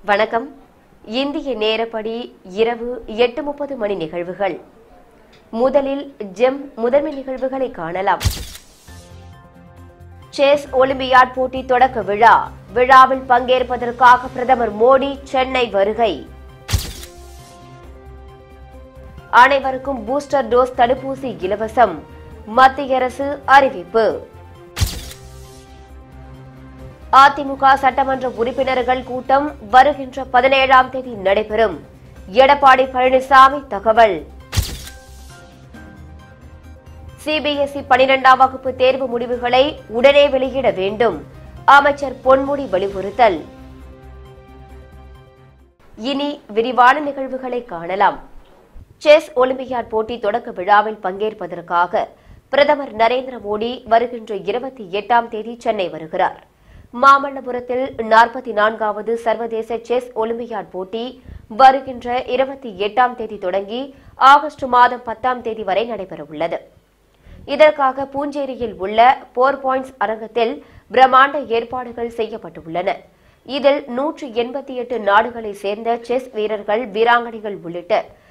வணக்கம். இந்திய நேரப்படி இரவு 8:30 மணி நிகழ்வுகள். முதலில் ஜெம் முதன்மை நிகழ்வுகளை காணலாம். செஸ் ஒலிம்பியாட் போட்டி தொடக்க விழா. விழாவில் பங்கேற்பதற்காக பிரதமர் மோடி சென்னை வருகை. அனைவருக்கும் பூஸ்டர் டோஸ் தடுப்பூசி இலவசம். மத்திய அரசு அறிவிப்பு. அதிமுக சட்டமன்ற உறுப்பினர்கள் கூட்டம் வருகின்ற 17ஆம் தேதி நடைபெறும். எடப்பாடி பழனிசாமி தகவல். சிபிஎஸ்இ 12ஆம் வகுப்பு தேர்வு முடிவுகளை உடனே வெளியிட வேண்டும். அமைச்சர் பொன்முடி வலியுறுத்தல். இனி விரிவான நிகழ்வுகளை காணலாம். செஸ் ஒலிம்பியாட் போட்டி தொடக்க விழாவில் பங்கேற்பதற்காக பிரதமர் நரேந்திர மோடி வருகின்ற 28ஆம் தேதி சென்னை வருகிறார். மாமல்லபுரத்தில் 44வது சர்வதேச செஸ் ஒலிம்பியாட் போட்டி வருகின்ற 28ஆம் தேதி தொடங்கி ஆகஸ்ட் மாதம் 10ஆம் தேதி வரை நடைபெறவுள்ளது. இதற்காக பூஞ்சேரியில் உள்ள 4 பாயிண்ட்ஸ் அரங்கத்தில் பிரம்மாண்ட ஏற்பாடுகள் செய்யப்பட்டுள்ளன. இதில் 188 நாடுகளைச் சேர்ந்த செஸ் வீரர்கள், வீராங்கனைகள் உள்ளிட்ட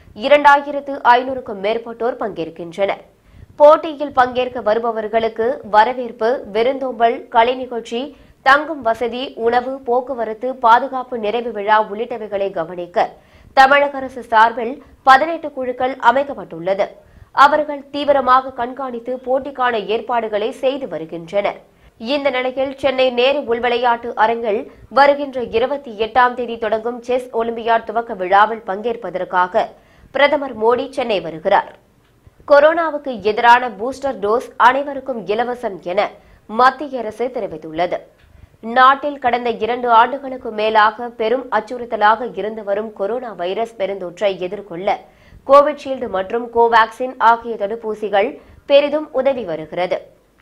2500க்கும் மேற்பட்டோர் பங்கேற்கின்றனர். போட்டியில் பங்கேற்க வருபவர்களுக்கு வரவேற்பு, விருந்தோம்பல், கலை நிகழ்ச்சி, தங்கும் வசதி, உணவு, போக்குவரத்து, பாதுகாப்பு, நிறைவு விழா உள்ளிட்டவைகளை கவனிக்க தமிழக அரசு சார்பில் 18 குழுக்கள் அமைக்கப்பட்டுள்ளது. அவர்கள் தீவிரமாக கண்காணித்து போட்டிக்கான ஏற்பாடுகளை செய்து வருகின்றனர். இந்த நிலையில் சென்னை நேரு உள்விளையாட்டு அரங்கில் வருகின்ற 28ஆம் தேதி தொடங்கும் செஸ் ஒலிம்பியாட் துவக்க விழாவில் பங்கேற்பதற்காக பிரதமர் மோடி சென்னை வருகிறார். கொரோனாவுக்கு எதிரான பூஸ்டர் டோஸ் அனைவருக்கும் இலவசம் என மத்திய அரசு தெரிவித்துள்ளது. நாட்டில் கடந்த 2 ஆண்டுகளுக்கு மேலாக பெரும் அச்சுறுத்தலாக இருந்து வரும் கொரோனா வைரஸ் பெருந்தொற்றை எதிர்கொள்ள கோவிஷீல்டு மற்றும் கோவாக்சின் ஆகிய தடுப்பூசிகள் பெரிதும் உதவி வருகிறது.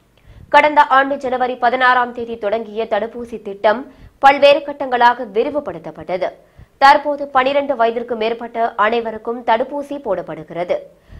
கடந்த ஆண்டு ஜனவரி 16ஆம் தேதி தொடங்கிய தடுப்பூசி திட்டம் பல்வேறு கட்டங்களாக விரிவுபடுத்தப்பட்டது. தற்போது 12 வயதிற்கு மேற்பட்ட அனைவருக்கும் தடுப்பூசி போடப்படுகிறது.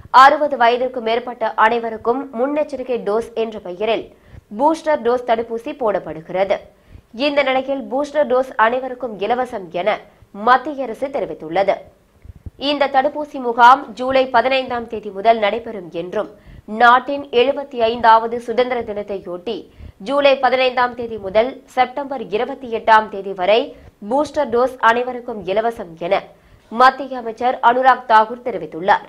60 வயதிற்கு மேற்பட்ட அனைவருக்கும் முன்னெச்சரிக்கை டோஸ் என்ற பெயரில் பூஸ்டர் டோஸ் தடுப்பூசி போடப்படுகிறது. இந்த நிலையில் பூஸ்டர் டோஸ் அனைவருக்கும் இலவசம் என மத்திய அரசு தெரிவித்துள்ளது. இந்த தடுப்பூசி முகாம் ஜூலை 15ஆம் தேதி முதல் நடைபெறும் என்றும் நாட்டின் 75வது சுதந்திர தினத்தையொட்டி ஜூலை 15ஆம் தேதி முதல் செப்டம்பர் 28ஆம் தேதி வரை பூஸ்டர் டோஸ் அனைவருக்கும் இலவசம் என மத்திய அமைச்சர் அனுராக் தாக்கூர் தெரிவித்துள்ளார்.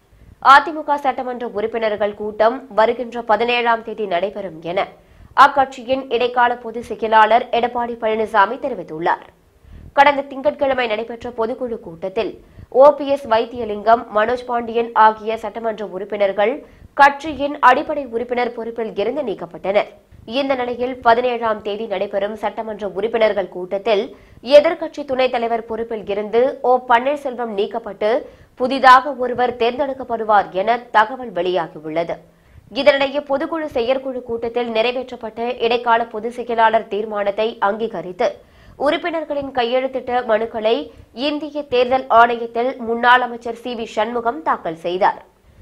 அதிமுக சட்டமன்ற உறுப்பினர்கள் கூட்டம் வருகின்ற 17ஆம் தேதி நடைபெறும் என அக்கட்சியின் இடைக்கால பொதுச் செயலாளர் எடப்பாடி பழனிசாமி தெரிவித்துள்ளார். கடந்த திங்கட்கிழமை நடைபெற்ற பொதுக்குழு கூட்டத்தில் OPS வைத்தியலிங்கம், மனோஜ் பாண்டியன் ஆகிய சட்டமன்ற உறுப்பினர்கள் கட்சியின் அடிப்படை உறுப்பினர் பொறுப்பில் இருந்து நீக்கப்பட்டனர். இந்த நிலையில் 17ஆம் தேதி நடைபெறும் சட்டமன்ற உறுப்பினர்கள் கூட்டத்தில் எதிர்க்கட்சி துணைத் தலைவர் பொறுப்பில் இருந்து O. பன்னீர்செல்வம் நீக்கப்பட்டு புதிதாக ஒருவர் தேர்ந்தெடுக்கப்படுவார் என தகவல் வெளியாகியுள்ளது. இதனிடையே பொதுக்குழு செயற்குழு கூட்டத்தில் நிறைவேற்றப்பட்ட இடைக்கால பொதுச் செயலாளர் தீர்மானத்தை அங்கீகரித்து உறுப்பினர்களின் கையெழுத்திட்ட மனுக்களை இந்திய தேர்தல் ஆணையத்தில் முன்னாள் அமைச்சர் CV சண்முகம் தாக்கல் செய்தார்.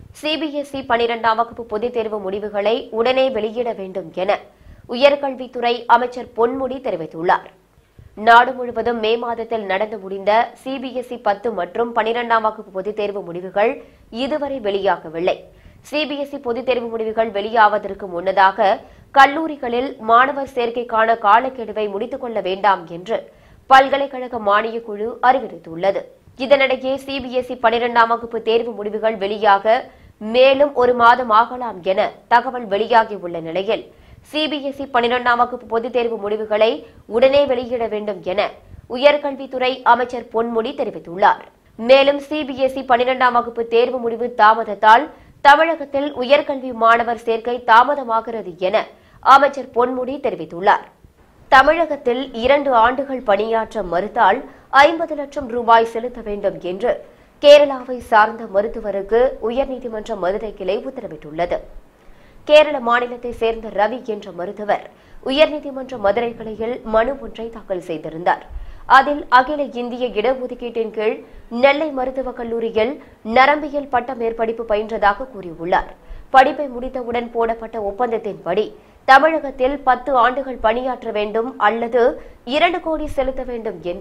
CBSE 12ஆம் வகுப்பு பொதுத் தேர்வு முடிவுகளை உடனே வெளியிட வேண்டும் என உயர்கல்வித்துறை அமைச்சர் பொன்முடி தெரிவித்துள்ளார். நாடு முழுவதும் மே மாதத்தில் நடந்து முடிந்த CBSE 10 மற்றும் 12ஆம் வகுப்பு பொதுத் தேர்வு முடிவுகள் இதுவரை வெளியாகவில்லை. CBSE பொதுத் தேர்வு முடிவுகள் வெளியாவதற்கு முன்னதாக கல்லூரிகளில் மாணவர் சேர்க்கைக்கான காலக்கெடுவை முடித்துக் கொள்ள வேண்டாம் என்று பல்கலைக்கழக மானியக் குழு அறிவித்துள்ளது. இதனிடையே CBSE 12ஆம் வகுப்பு தேர்வு முடிவுகள் வெளியாக மேலும் 1 மாதம் ஆகலாம் என தகவல் வெளியாகியுள்ள நிலையில் CBSE 12ஆம் வகுப்பு பொதுத் தேர்வு முடிவுகளை உடனே வெளியிட வேண்டும் என உயர்கல்வித்துறை அமைச்சர் பொன்முடி தெரிவித்துள்ளார். மேலும் CBSE 12ஆம் வகுப்பு தேர்வு முடிவு தாமதத்தால் தமிழகத்தில் உயர்கல்வி மாணவர் சேர்க்கை தாமதமாகிறது என அமைச்சர் பொன்முடி தெரிவித்துள்ளார். தமிழகத்தில் 2 ஆண்டுகள் பணியாற்ற மறுத்தால் 50 லட்சம் ரூபாய் செலுத்த வேண்டும் என்று கேரளாவை சார்ந்த மருத்துவருக்கு உயர்நீதிமன்ற மதுரை கிளை உத்தரவிட்டுள்ளது. கேரள மாநிலத்தை சேர்ந்த ரவி என்ற மருத்துவர் உயர்நீதிமன்ற மதுரை கிளையில் மனு ஒன்றை தாக்கல் செய்திருந்தார். அதில் அகில இந்திய இடஒதுக்கீட்டின் கீழ் நெல்லை மருத்துவக் கல்லூரியில் நரம்பியல் பட்ட மேற்படிப்பு பயின்றதாக கூறியுள்ளார். படிப்பை முடித்தவுடன் போடப்பட்ட ஒப்பந்தத்தின்படி தமிழகத்தில் 10 ஆண்டுகள் பணியாற்ற வேண்டும் அல்லது 2 கோடி செலுத்த வேண்டும் என்று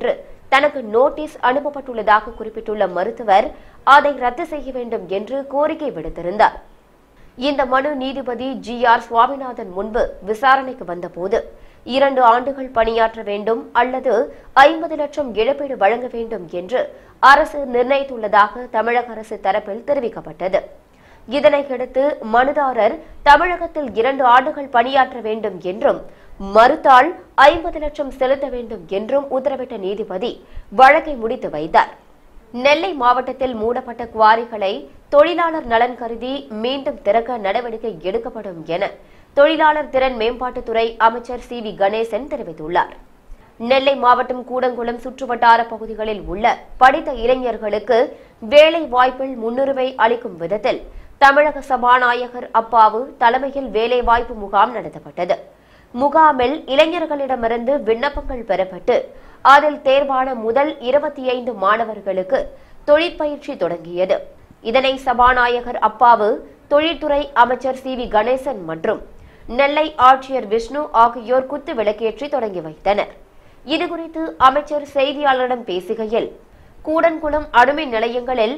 தனக்கு நோட்டீஸ் அனுப்பப்பட்டுள்ளதாக குறிப்பிட்டுள்ள மருத்துவர் அதை ரத்து செய்ய வேண்டும் என்று கோரிக்கை விடுத்திருந்தார். இந்த மனு நீதிபதி GR சுவாமிநாதன் முன்பு விசாரணைக்கு வந்தபோது 2 ஆண்டுகள் பணியாற்ற வேண்டும் அல்லது 50 லட்சம் இழப்பீடு வழங்க வேண்டும் என்று அரசு நிர்ணயித்துள்ளதாக தமிழக அரசு தரப்பில் தெரிவிக்கப்பட்டது. இதனையடுத்து மனுதாரர் தமிழகத்தில் 2 ஆண்டுகள் பணியாற்ற வேண்டும் என்றும் மறுத்தால் 50 லட்சம் செலுத்த வேண்டும் என்றும் உத்தரவிட்ட நீதிபதி வழக்கை முடித்து வைத்தார். நெல்லை மாவட்டத்தில் மூடப்பட்ட குவாரிகளை தொழிலாளர் நலன் கருதி மீண்டும் திறக்க நடவடிக்கை எடுக்கப்படும் என தொழிலாளர் திறன் மேம்பாட்டுத்துறை அமைச்சர் CV கணேசன் தெரிவித்துள்ளார். நெல்லை மாவட்டம் கூடங்குளம் சுற்றுவட்டார பகுதிகளில் உள்ள படித்த இளைஞர்களுக்கு வேலை வாய்ப்பில் முன்னுரிமை அளிக்கும் விதத்தில் தமிழக சபாநாயகர் அப்பாவு தலைமையில் வேலைவாய்ப்பு முகாம் நடத்தப்பட்டது. முகாமில் இளைஞர்களிடமிருந்து விண்ணப்பங்கள் பெறப்பட்டு அதில் தேர்வான முதல் 25 மாணவர்களுக்கு தொழிற்பயிற்சி தொடங்கியது. இதனை சபாநாயகர் அப்பாவு, தொழில்துறை அமைச்சர் CV கணேசன் மற்றும் நெல்லை ஆட்சியர் விஷ்ணு ஆகியோர் குத்து விளக்கேற்றி தொடங்கி வைத்தனர். இதுகுறித்து அமைச்சர் செய்தியாளரிடம் பேசுகையில், கூடன்குளம் அணுமின் நிலையங்களில்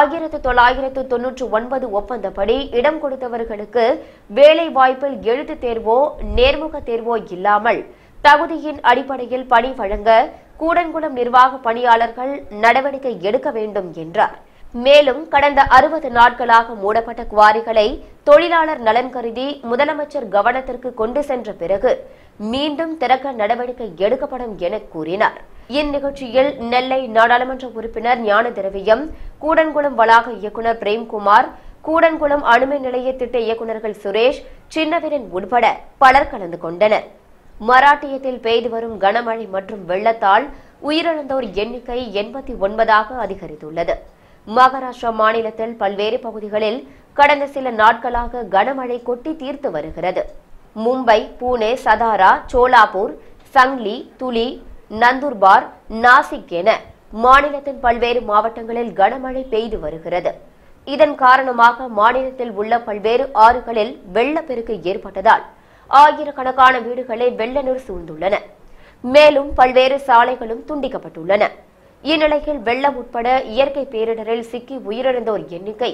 1999 ஒப்பந்தப்படி இடம் கொடுத்தவர்களுக்கு வேலை வாய்ப்பில் எழுத்துத் தேர்வோ நேர்முக தேர்வோ இல்லாமல் தகுதியின் அடிப்படையில் பணி வழங்க கூடன்குளம் நிர்வாக பணியாளர்கள் நடவடிக்கை எடுக்க வேண்டும் என்றார். மேலும் கடந்த 60 நாட்களாக மூடப்பட்ட குவாரிகளை தொழிலாளர் நலன் கருதி முதலமைச்சர் கவனத்திற்கு கொண்டு சென்ற பிறகு மீண்டும் திறக்க நடவடிக்கை எடுக்கப்படும் என கூறினார். இந்நிகழ்ச்சியில் நெல்லை நாடாளுமன்ற உறுப்பினர் ஞான திரவியம், கூடன்குளம் வளாக இயக்குநர் பிரேம்குமார், கூடன்குளம் அணுமின் நிலைய திட்ட இயக்குநர்கள் சுரேஷ், சின்னவீரன் உட்பட பலர் கலந்து கொண்டனர். மராட்டியத்தில் பெய்து வரும் கனமழை மற்றும் வெள்ளத்தால் உயிரிழந்தோர் எண்ணிக்கை 89ஆக அதிகரித்துள்ளது. மகாராஷ்டிரா மாநிலத்தில் பல்வேறு பகுதிகளில் கடந்த சில நாட்களாக கனமழை கொட்டி தீர்த்து வருகிறது. மும்பை, புனே, சதாரா, சோலாப்பூர், சங்லி, துலி, நந்தூர்பார், நாசிக் என மாநிலத்தின் பல்வேறு மாவட்டங்களில் கனமழை பெய்து வருகிறது. இதன் காரணமாக மாநிலத்தில் உள்ள பல்வேறு ஆறுகளில் வெள்ளப்பெருக்கு ஏற்பட்டதால் ஆயிரக்கணக்கான வீடுகளை வெள்ள நீர் சூழ்ந்துள்ளன. மேலும் பல்வேறு சாலைகளும் துண்டிக்கப்பட்டுள்ளன. இந்நிலையில் வெள்ளம் உட்பட இயற்கை பேரிடரில் சிக்கி உயிரிழந்தோர் எண்ணிக்கை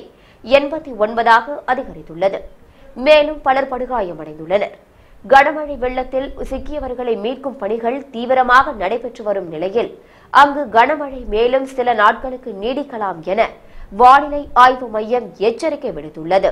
89ஆக அதிகரித்துள்ளது. மேலும் பலர் படுகாயமடைந்துள்ளனர். கனமழை வெள்ளத்தில் சிக்கியவர்களை மீட்கும் பணிகள் தீவிரமாக நடைபெற்று வரும் நிலையில் அங்கு கனமழை மேலும் சில நாட்களுக்கு நீடிக்கலாம் என வானிலை ஆய்வு மையம் எச்சரிக்கை விடுத்துள்ளது.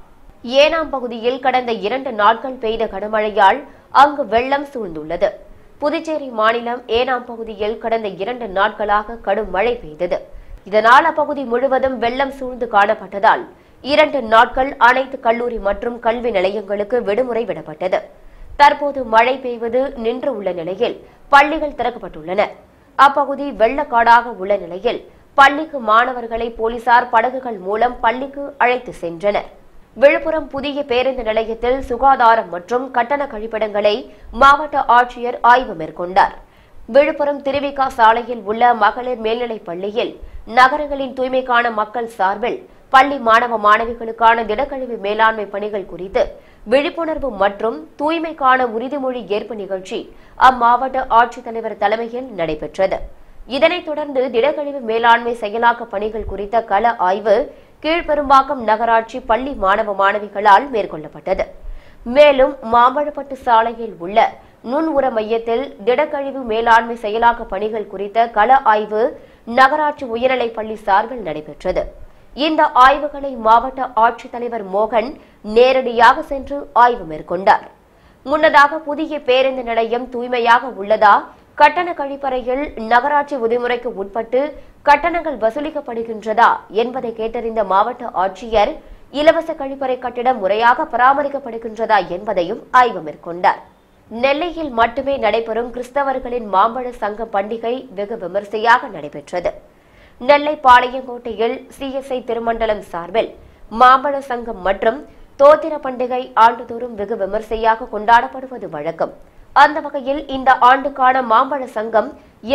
ஏனாம் பகுதியில் கடந்த 2 நாட்கள் பெய்த கனமழையால் அங்கு வெள்ளம் சூழ்ந்துள்ளது. புதுச்சேரி மாநிலம் ஏனாம் பகுதியில் கடந்த 2 நாட்களாக கடும் மழை பெய்தது. இதனால் அப்பகுதி முழுவதும் வெள்ளம் சூழ்ந்து காணப்பட்டதால் 2 நாட்கள் அனைத்து கல்லூரி மற்றும் கல்வி நிலையங்களுக்கு விடுமுறை விடப்பட்டது. தற்போது மழை பெய்வது நின்று உள்ள நிலையில் பள்ளிகள் திறக்கப்பட்டுள்ளன. அப்பகுதி வெள்ளக்காடாக உள்ள நிலையில் பள்ளிக்கு மாணவர்களை போலீசார் படகுகள் மூலம் பள்ளிக்கு அழைத்து சென்றனர். விழுப்புரம் புதிய பேருந்து நிலையத்தில் சுகாதாரம் மற்றும் கட்டண கழிப்பிடங்களை மாவட்ட ஆட்சியர் ஆய்வு மேற்கொண்டார். விழுப்புரம் திருவிகா சாலையில் உள்ள மகளிர் மேல்நிலைப் பள்ளியில் நகரங்களின் தூய்மைக்கான மக்கள் சார்பில் பள்ளி மாணவ மாணவிகளுக்கான திடக்கழிவு மேலாண்மை பணிகள் குறித்து விழிப்புணர்வு மற்றும் தூய்மைக்கான உறுதிமொழி ஏற்பு நிகழ்ச்சி அம்மாவட்ட ஆட்சித்தலைவர் தலைமையில் நடைபெற்றது. இதனைத் தொடர்ந்து திடக்கழிவு மேலாண்மை செயலாக்க பணிகள் குறித்த கள ஆய்வு கீழ்பெரும்பாக்கம் நகராட்சி பள்ளி மாணவ மாணவிகளால் மேற்கொள்ளப்பட்டது. மேலும் மாம்பழப்பட்டு சாலையில் உள்ள நுண் உர மையத்தில் திடக்கழிவு மேலாண்மை செயலாக்க பணிகள் குறித்த கள ஆய்வு நகராட்சி உயர்நிலைப் பள்ளி சார்பில் நடைபெற்றது. இந்த ஆய்வுகளை மாவட்ட ஆட்சித்தலைவர் மோகன் நேரடியாக சென்று ஆய்வு மேற்கொண்டார். முன்னதாக புதிய பேருந்து நிலையம் தூய்மையாக உள்ளதா, கட்டண கழிப்பறையில் நகராட்சி விதிமுறைக்கு உட்பட்டு கட்டணங்கள் வசூலிக்கப்படுகின்றதா என்பதை கேட்டறிந்த மாவட்ட ஆட்சியர் இலவச கழிப்பறை கட்டிடம் முறையாக பராமரிக்கப்படுகின்றதா என்பதையும் ஆய்வு மேற்கொண்டார். நெல்லையில் மட்டுமே நடைபெறும் கிறிஸ்தவர்களின் மாம்பழ சங்க பண்டிகை வெகு விமரிசையாக நடைபெற்றது. நெல்லை பாளையங்கோட்டையில் CSI திருமண்டலம் சார்பில் மாம்பழ சங்கம் மற்றும் தோத்திர பண்டிகை ஆண்டுதோறும் வெகு விமரிசையாக கொண்டாடப்படுவது வழக்கம். அந்த வகையில் இந்த ஆண்டுக்கான மாம்பழ சங்கம்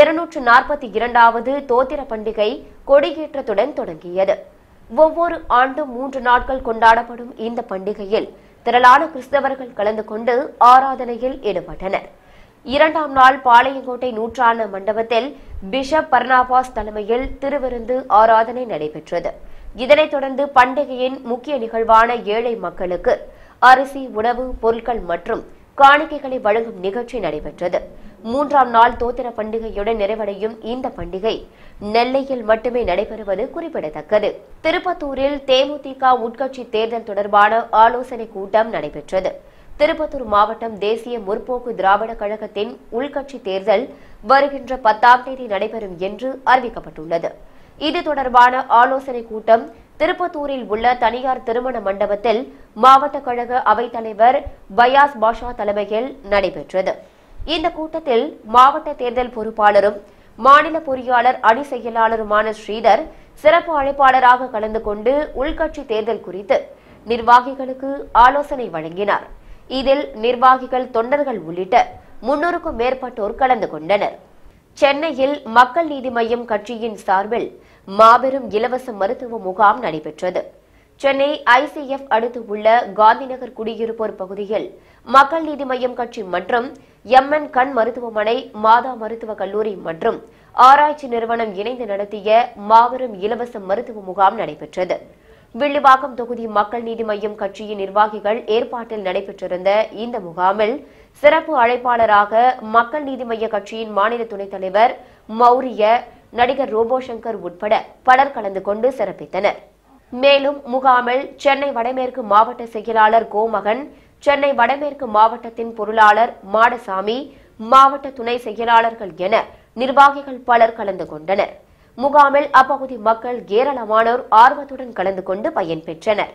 242வது தோத்திர பண்டிகை கொடியேற்றத்துடன் தொடங்கியது. ஒவ்வொரு ஆண்டும் 3 நாட்கள் கொண்டாடப்படும் இந்த பண்டிகையில் திரளான கிறிஸ்தவர்கள் கலந்து கொண்டு ஆராதனையில் ஈடுபட்டனர். இரண்டாம் நாள் பாளையங்கோட்டை நூற்றாண்டு மண்டபத்தில் பிஷப் பர்னாபாஸ் தலைமையில் திருவிருந்து ஆராதனை நடைபெற்றது. இதனைத் தொடர்ந்து பண்டிகையின் முக்கிய நிகழ்வான ஏழை மக்களுக்கு அரிசி, உணவு பொருட்கள் மற்றும் காணிக்கைகளை வழங்கும் நிகழ்ச்சி நடைபெற்றது. மூன்றாம் நாள் தோத்திர பண்டிகையுடன் நிறைவடையும் இந்த பண்டிகை நெல்லையில் மட்டுமே நடைபெறுவது குறிப்பிடத்தக்கது. திருப்பத்தூரில் தேமுதிக உட்கட்சி தேர்தல் தொடர்பான ஆலோசனை கூட்டம் நடைபெற்றது. திருப்பத்தூர் மாவட்டம் தேசிய முற்போக்கு திராவிட கழகத்தின் உள்கட்சி தேர்தல் வருகின்ற 10ஆம் தேதி நடைபெறும் என்று அறிவிக்கப்பட்டுள்ளது. இது தொடர்பான ஆலோசனை கூட்டம் திருப்பத்தூரில் உள்ள தனியார் திருமண மண்டபத்தில் மாவட்ட கழக அவைத்தலைவர் பயாஸ் பாஷா தலைமையில் நடைபெற்றது. இந்த கூட்டத்தில் மாவட்ட தேர்தல் பொறுப்பாளரும் மாநில பொறியாளர் அணி செயலாளருமான ஸ்ரீதர் சிறப்பு அழைப்பாளராக கலந்து கொண்டு உள்கட்சி தேர்தல் குறித்து நிர்வாகிகளுக்கு ஆலோசனை வழங்கினார். இதில் நிர்வாகிகள், தொண்டர்கள் உள்ளிட்ட 300க்கும் மேற்பட்டோர் கலந்து கொண்டனர். சென்னையில் மக்கள் நீதி மய்யம் கட்சியின் சார்பில் மாபெரும் இலவச மருத்துவ முகாம் நடைபெற்றது. சென்னை ICF அடுத்து உள்ள காந்திநகர் குடியிருப்போர் பகுதியில் மக்கள் நீதி மய்யம் கட்சி மற்றும் MN கண் மருத்துவமனை, மாதா மருத்துவக் கல்லூரி மற்றும் ஆராய்ச்சி நிறுவனம் இணைந்து நடத்திய மாபெரும் இலவச மருத்துவ முகாம் நடைபெற்றது. வில்லிவாக்கம் தொகுதி மக்கள் நீதி மய்யம் கட்சியின் நிர்வாகிகள் ஏற்பாட்டில் நடைபெற்றிருந்த இந்த முகாமில் சிறப்பு அழைப்பாளராக மக்கள் நீதி மய்ய கட்சியின் மாநில துணைத் தலைவர் மௌரிய, நடிகர் ரோபோ சங்கர் உட்பட பலர் கலந்து கொண்டு சிறப்பித்தனர். மேலும் முகாமில் சென்னை வடமேற்கு மாவட்ட செயலாளர் கோமகன், சென்னை வடமேற்கு மாவட்டத்தின் பொருளாளர் மாடசாமி, மாவட்ட துணை செயலாளர்கள் என நிர்வாகிகள் பலர் கலந்து கொண்டனர். முகாமில் அப்பகுதி மக்கள் ஏராளமானோர் ஆர்வத்துடன் கலந்து கொண்டு பயன்பெற்றனர்.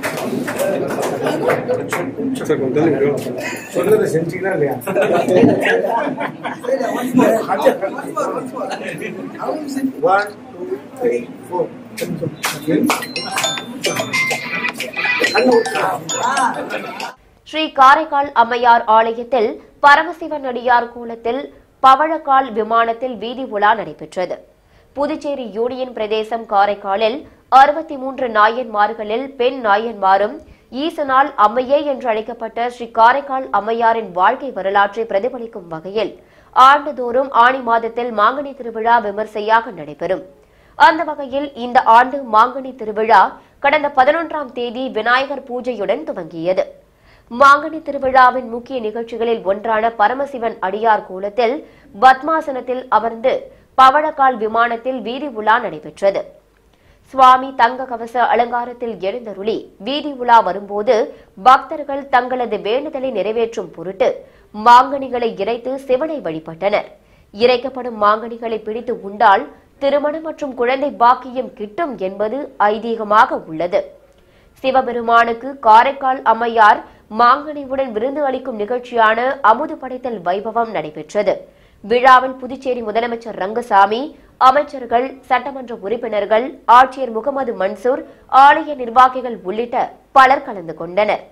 ஸ்ரீ காரைக்கால் அம்மையார் ஆலயத்தில் பரமசிவன் அடியார் கோலத்தில் பவழக்கால் விமானத்தில் வீதி உலா நடைபெற்றது. புதுச்சேரி யூனியன் பிரதேசம் காரைக்காலில் 63 நாயன்மார்களில் பெண் நாயன்மாரும் ஈசனால் அம்மையே என்று அழைக்கப்பட்ட ஸ்ரீ காரைக்கால் அம்மையாரின் வாழ்க்கை வரலாற்றை பிரதிபலிக்கும் வகையில் ஆண்டுதோறும் ஆனி மாதத்தில் மாங்கனி திருவிழா விமர்சையாக நடைபெறும். அந்த வகையில் இந்த ஆண்டு மாங்கனி திருவிழா கடந்த 11ஆம் தேதி விநாயகர் பூஜையுடன் துவங்கியது. மாங்கனி திருவிழாவின் முக்கிய நிகழ்ச்சிகளில் ஒன்றான பரமசிவன் அடியார் கோலத்தில் பத்மாசனத்தில் அமர்ந்து பவழக்கால் விமானத்தில் வீதி உலா நடைபெற்றது. சுவாமி தங்க கவச அலங்காரத்தில் எழுந்தருளி வீதி உலா வரும்போது பக்தர்கள் தங்களது வேண்டுதலை நிறைவேற்றும் பொருட்டு மாங்கனிகளை இறைத்து சிவனை வழிபட்டனர். இறைக்கப்படும் மாங்கனிகளை பிடித்து உண்டால் திருமணம் மற்றும் குழந்தை பாக்கியம் கிட்டும் என்பது ஐதீகமாக உள்ளது. சிவபெருமானுக்கு காரைக்கால் அம்மையார் மாங்கனியுடன் விருந்து அளிக்கும் நிகழ்ச்சியான அமுது படைத்தல் வைபவம் நடைபெற்றது. விழாவில் புதுச்சேரி முதலமைச்சர் ரங்கசாமி, அமைச்சர்கள், சட்டமன்ற உறுப்பினர்கள், ஆட்சியர் முகமது மன்சூர், ஆலய நிர்வாகிகள் உள்ளிட்ட பலர் கலந்து கொண்டனர்.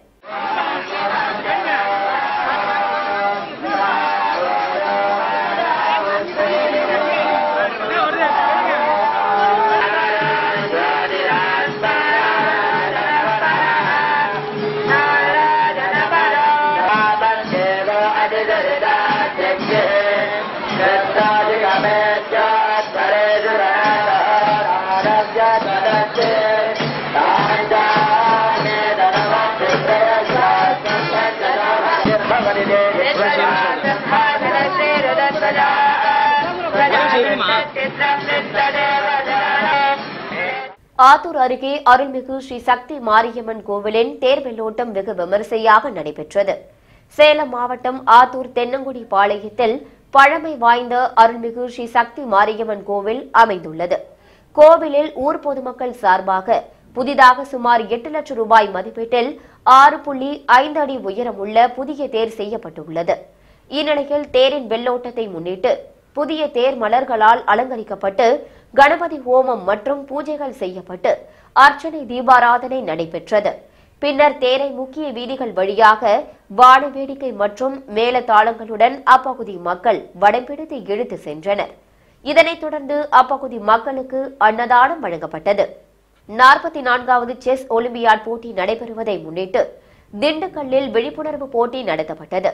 ஆத்தூர் அருகே அருள்மிகு ஸ்ரீ சக்தி மாரியம்மன் கோவிலின் தேர் வெள்ளோட்டம் வெகு விமரிசையாக நடைபெற்றது. சேலம் மாவட்டம் ஆத்தூர் தென்னங்குடி பாளையத்தில் பழமை வாய்ந்த அருள்மிகு ஸ்ரீ சக்தி மாரியம்மன் கோவில் அமைந்துள்ளது. கோவிலில் ஊர் பொதுமக்கள் சார்பாக புதிதாக சுமார் 8 லட்சம் ரூபாய் மதிப்பீட்டில் 6.5 அடி உயரமுள்ள புதிய தேர் செய்யப்பட்டுள்ளது. இந்நிலையில் தேரின் வெள்ளோட்டத்தை முன்னிட்டு புதிய தேர் மலர்களால் அலங்கரிக்கப்பட்டு கணபதி ஹோமம் மற்றும் பூஜைகள் செய்யப்பட்டு அர்ச்சனை தீபாராதனை நடைபெற்றது. பின்னர் தேரை முக்கிய வீதிகள் வழியாக வான வேடிக்கை மற்றும் மேளதாளங்களுடன் அப்பகுதி மக்கள் வடம்பிடித்து இழுத்து சென்றனர். இதனைத் தொடர்ந்து அப்பகுதி மக்களுக்கு அன்னதானம் வழங்கப்பட்டது. 44வது செஸ் ஒலிம்பியாட் போட்டி நடைபெறுவதை முன்னிட்டு திண்டுக்கல்லில் விழிப்புணர்வு போட்டி நடத்தப்பட்டது.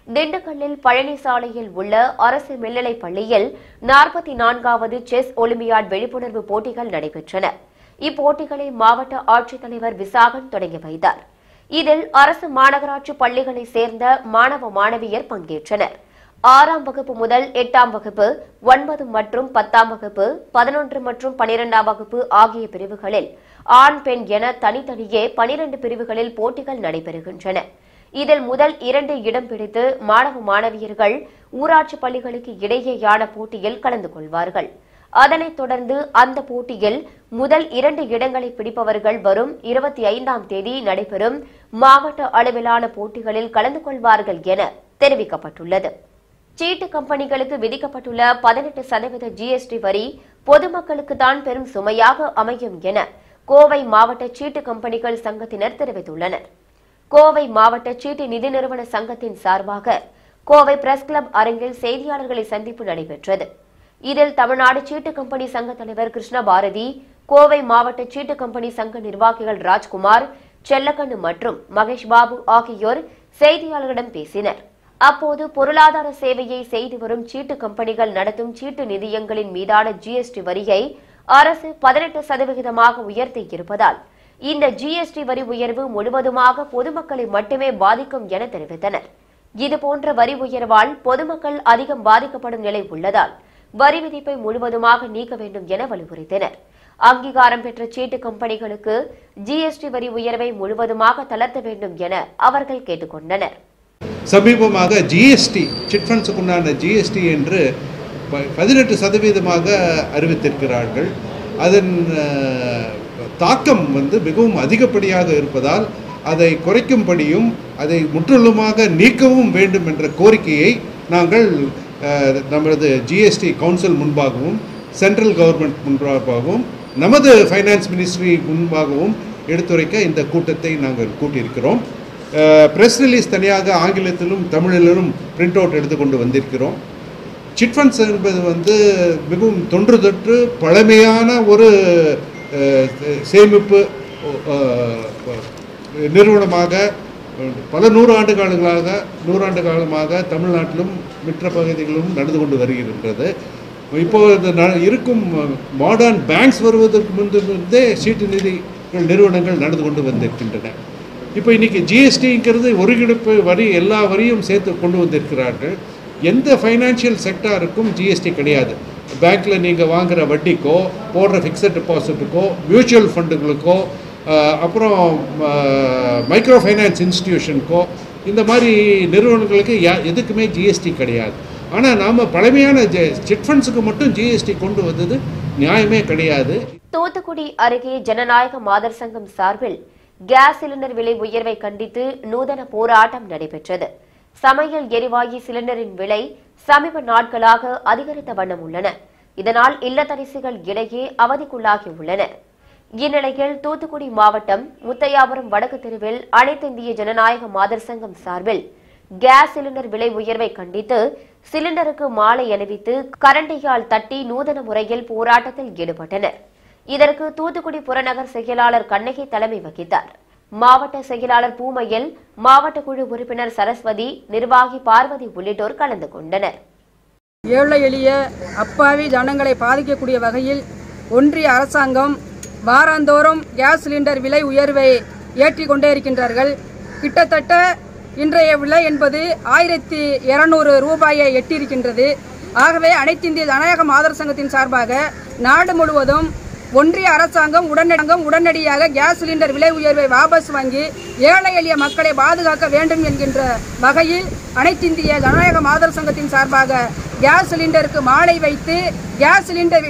திண்டுக்கல்லில் பழனி சாலையில் உள்ள அரசு மேல்நிலைப் பள்ளியில் 44வது செஸ் ஒலிம்பியாட் விழிப்புணர்வு போட்டிகள் நடைபெற்றன. இப்போட்டிகளை மாவட்ட ஆட்சித்தலைவர் விசாகன் தொடங்கி வைத்தார். இதில் அரசு மாநகராட்சி பள்ளிகளைச் சேர்ந்த மாணவ மாணவியர் பங்கேற்றனர். 6ஆம் வகுப்பு முதல் 8ஆம் வகுப்பு, 9 மற்றும் 10ஆம் வகுப்பு, 11 மற்றும் 12ஆம் வகுப்பு ஆகிய பிரிவுகளில் ஆண் பெண் என தனித்தனியே 12 பிரிவுகளில் போட்டிகள் நடைபெறுகின்றன. இதில் முதல் 2 இடம் பிடித்து மாணவ மாணவியர்கள் ஊராட்சி பள்ளிகளுக்கு இடையேயான போட்டியில் கலந்து கொள்வார்கள். அதனைத் தொடர்ந்து அந்த போட்டியில் முதல் 2 இடங்களை பிடிப்பவர்கள் வரும் 25ஆம் தேதி நடைபெறும் மாவட்ட அளவிலான போட்டிகளில் கலந்து கொள்வார்கள் என தெரிவிக்கப்பட்டுள்ளது. சீட்டு கம்பெனிகளுக்கு விதிக்கப்பட்டுள்ள 18% ஜிஎஸ்டி வரி பொதுமக்களுக்கு தான் பெரும் சுமையாக அமையும் என கோவை மாவட்ட சீட்டு கம்பெனிகள் சங்கத்தினர் தெரிவித்துள்ளனர். கோவை மாவட்ட சீட்டு நிதி நிறுவன சங்கத்தின் சார்பாக கோவை பிரஸ் கிளப் அரங்கில் செய்தியாளர்களை சந்திப்பு நடைபெற்றது. இதில் தமிழ்நாடு சீட்டு கம்பெனி சங்க தலைவர் கிருஷ்ணபாரதி, கோவை மாவட்ட சீட்டு கம்பெனி சங்க நிர்வாகிகள் ராஜ்குமார், செல்லக்கண்ணு மற்றும் மகேஷ் பாபு ஆகியோர் செய்தியாளர்களிடம் பேசினர். அப்போது பொருளாதார சேவையை செய்து வரும் சீட்டு கம்பெனிகள் நடத்தும் சீட்டு நிதியங்களின் மீதான ஜிஎஸ்டி வரியை அரசு 18% உயர்த்தியிருப்பதால் இந்த ஜிஎஸ்டி வரி உயர்வு முழுவதுமாக பொதுமக்களை மட்டுமே பாதிக்கும் என தெரிவித்தனர். இதுபோன்ற வரி உயர்வால் பொதுமக்கள் அதிகம் பாதிக்கப்படும் நிலை உள்ளதால் வரி விதிப்பை முழுவதுமாக நீக்க வேண்டும் என வலியுறுத்தினர். அங்கீகாரம் பெற்ற சீட்டு கம்பெனிகளுக்கு ஜிஎஸ்டி வரி உயர்வை முழுவதுமாக தளர்த்த வேண்டும் என அவர்கள் கேட்டுக் கொண்டனர். சமீபமாக ஜிஎஸ்டி சிட் ஃபண்ட்ஸுக்குண்டான ஜிஎஸ்டி என்று 18% அறிவித்திருக்கிறார்கள். அதன் தாக்கம் மிகவும் அதிகப்படியாக இருப்பதால் அதை குறைக்கும்படியும் அதை முற்றிலுமாக நீக்கவும் வேண்டும் என்ற கோரிக்கையை நாங்கள் நமது ஜிஎஸ்டி கவுன்சில் முன்பாகவும் சென்ட்ரல் கவர்மெண்ட் முன்பாகவும் நமது ஃபைனான்ஸ் மினிஸ்ட்ரி முன்பாகவும் எடுத்துரைக்க இந்த கூட்டத்தை நாங்கள் கூட்டியிருக்கிறோம். பிரஸ் ரிலீஸ் தனியாக ஆங்கிலத்திலும் தமிழிலும் பிரிண்ட் அவுட் எடுத்துக்கொண்டு வந்திருக்கிறோம். சிட் ஃபண்ட்ஸ் என்பது மிகவும் தொன்று தொற்று பழமையான ஒரு சேமிப்பு நிறுவனமாக பல நூறாண்டு காலமாக தமிழ்நாட்டிலும் மற்ற பகுதிகளிலும் நடந்து கொண்டு வருகின்றது. இப்போது இருக்கும் மாடர்ன் பேங்க்ஸ் வருவதற்கு முன்பே சீட்டு நிதி நிறுவனங்கள் நடந்து கொண்டு வந்திருக்கின்றன. இப்போ இன்றைக்கி ஜிஎஸ்டிங்கிறது ஒருங்கிணைப்பு வரி எல்லா வரியும் சேர்த்து கொண்டு வந்திருக்கிறார்கள். எந்த ஃபைனான்ஷியல் செக்டாருக்கும் ஜிஎஸ்டி கிடையாது. பேங்க்கில் நீங்கள் வாங்குகிற வட்டிக்கோ, போடுற ஃபிக்ஸட் டெபாசிட்டுக்கோ, மியூச்சுவல் ஃபண்டுகளுக்கோ, அப்புறம் மைக்ரோ ஃபைனான்ஸ் இன்ஸ்டிடியூஷனுக்கோ, இந்த மாதிரி நிறுவனங்களுக்கு எதுக்குமே ஜிஎஸ்டி கிடையாது. ஆனால் நாம் பழமையான சிட் ஃபண்ட்ஸுக்கு மட்டும் ஜிஎஸ்டி கொண்டு வந்தது நியாயமே கிடையாது. தூத்துக்குடி அருகே ஜனநாயக மாதர் சங்கம் சார்பில் கேஸ் சிலிண்டர் விலை உயர்வை கண்டித்து நூதன போராட்டம் நடைபெற்றது. சமையல் எரிவாயு சிலிண்டரின் விலை சமீப நாட்களாக அதிகரித்த வண்ணம் உள்ளன. இதனால் இல்லத்தரசிகள் இடையே அவதிக்குள்ளாகியுள்ளனர். இந்நிலையில் தூத்துக்குடி மாவட்டம் முத்தையாபுரம் வடக்கு தெருவில் அனைத்து இந்திய ஜனநாயக மாதர் சங்கம் சார்பில் கேஸ் சிலிண்டர் விலை உயர்வை கண்டித்து சிலிண்டருக்கு மாலை அணிவித்து கரண்டியால் தட்டி நூதன முறையில் போராட்டத்தில் ஈடுபட்டனர். இதற்கு தூத்துக்குடி புறநகர் செயலாளர் கண்ணகி தலைமை வகித்தார். மாவட்ட செயலாளர் பூமையில், மாவட்ட குழு உறுப்பினர் சரஸ்வதி, நிர்வாகி பார்வதி உள்ளிட்டோர் கலந்து கொண்டனர். ஏழை எளிய அப்பாவி ஜனங்களை பாதிக்கக்கூடிய வகையில் ஒன்றிய அரசாங்கம் வாராந்தோறும் கேஸ் சிலிண்டர் விலை உயர்வை ஏற்றிக் கொண்டே இருக்கின்றார்கள். கிட்டத்தட்ட இன்றைய விலை என்பது 1200 ரூபாயை எட்டியிருக்கின்றது. ஆகவே அனைத்து இந்திய ஜனநாயக மாதர் சங்கத்தின் சார்பாக நாடு முழுவதும் ஒன்றிய அரசாங்கம் உடனடியாக கேஸ் சிலிண்டர் விலை உயர்வை வாபஸ் வாங்கி ஏழை எளிய மக்களை பாதுகாக்க வேண்டும் என்கின்ற வகையில் அனைத்து இந்திய ஜனநாயக மாதர் சங்கத்தின் சார்பாக கேஸ் சிலிண்டருக்கு மாலை வைத்து கேஸ் சிலிண்டர்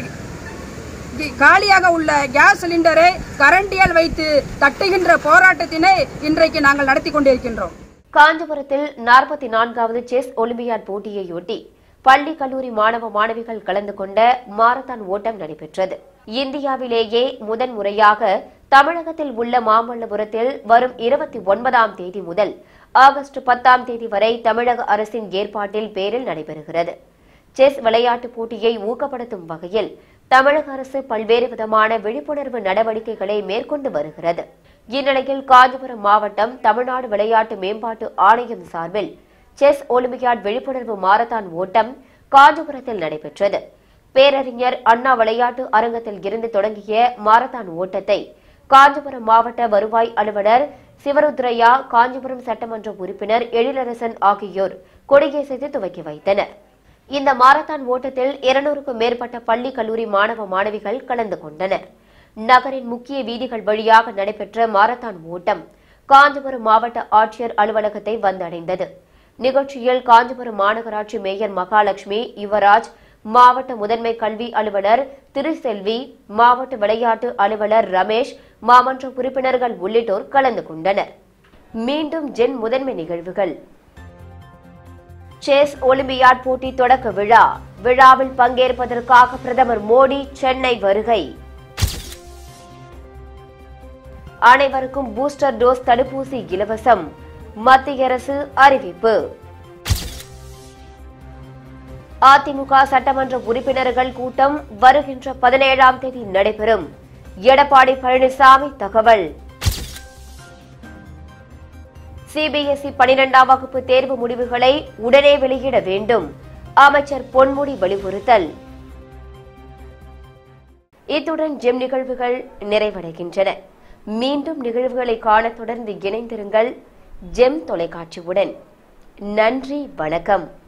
காலியாக உள்ள கேஸ் சிலிண்டரை கரண்டியால் வைத்து தட்டுகின்ற போராட்டத்தினை இன்றைக்கு நாங்கள் நடத்தி கொண்டிருக்கின்றோம். காஞ்சிபுரத்தில் 44வது செஸ் ஒலிம்பியாட் போட்டியையொட்டி பள்ளி கல்லூரி மாணவ மாணவிகள் கலந்து கொண்ட மாரத்தான் ஓட்டம் நடைபெற்றது. இந்தியாவிலேயே முதன்முறையாக தமிழகத்தில் உள்ள மாமல்லபுரத்தில் வரும் 29ஆம் தேதி முதல் ஆகஸ்ட் 10ஆம் தேதி வரை தமிழக அரசின் ஏற்பாட்டில் பேரில் நடைபெறுகிறது. செஸ் விளையாட்டுப் போட்டியை ஊக்கப்படுத்தும் வகையில் தமிழக அரசு பல்வேறு விதமான விழிப்புணர்வு நடவடிக்கைகளை மேற்கொண்டு வருகிறது. இந்நிலையில் காஞ்சிபுரம் மாவட்டம் தமிழ்நாடு விளையாட்டு மேம்பாட்டு ஆணையம் சார்பில் செஸ் ஒலிம்பியாட் விழிப்புணர்வு மாரத்தான் ஓட்டம் காஞ்சிபுரத்தில் நடைபெற்றது. பேரறிஞர் அண்ணா விளையாட்டு அரங்கத்தில் இருந்து தொடங்கிய மாரத்தான் ஓட்டத்தை காஞ்சிபுரம் மாவட்ட வருவாய் அலுவலர் சிவருத்ரையா, காஞ்சிபுரம் சட்டமன்ற உறுப்பினர் எழிலரசன் ஆகியோர் கொடியசைத்து துவக்கி வைத்தனர். இந்த மாரத்தான் ஓட்டத்தில் 200க்கும் மேற்பட்ட பள்ளி, கல்லூரி மாணவ மாணவிகள் கலந்து கொண்டனர். நகரின் முக்கிய வீதிகள் வழியாக நடைபெற்ற மாரத்தான் ஓட்டம் காஞ்சிபுரம் மாவட்ட ஆட்சியர் அலுவலகத்தை வந்தடைந்தது. நிகழ்ச்சியில் காஞ்சிபுரம் மாநகராட்சி மேயர் மகாலட்சுமி, யுவராஜ், மாவட்ட முதன்மை கல்வி அலுவலர் திருசெல்வி, மாவட்ட விளையாட்டு அலுவலர் ரமேஷ், மாமன்ற உறுப்பினர்கள் உள்ளிட்டோர் கலந்து கொண்டனர். மீண்டும் ஜென் முதன்மை நிகழ்வுகள். செஸ் ஒலிம்பியாட் போட்டி தொடக்க விழா. விழாவில் பங்கேற்பதற்காக பிரதமர் மோடி சென்னை வருகை. அனைவருக்கும் பூஸ்டர் டோஸ் தடுப்பூசி இலவசம். மத்திய அரசு அறிவிப்பு. அதிமுக சட்டமன்ற உறுப்பினர்கள் கூட்டம் வருகின்ற 17ஆம் தேதி நடைபெறும். எடப்பாடி பழனிசாமி தகவல். சிபிஎஸ்இ 12ஆம் வகுப்பு தேர்வு முடிவுகளை உடனே வெளியிட வேண்டும். அமைச்சர் பொன்முடி வலியுறுத்தல். இத்துடன் ஜெம் நிகழ்வுகள் நிறைவடைகின்றன. மீண்டும் நிகழ்வுகளை காண தொடர்ந்து இணைந்திருங்கள் ஜெம் தொலைக்காட்சியுடன். நன்றி, வணக்கம்.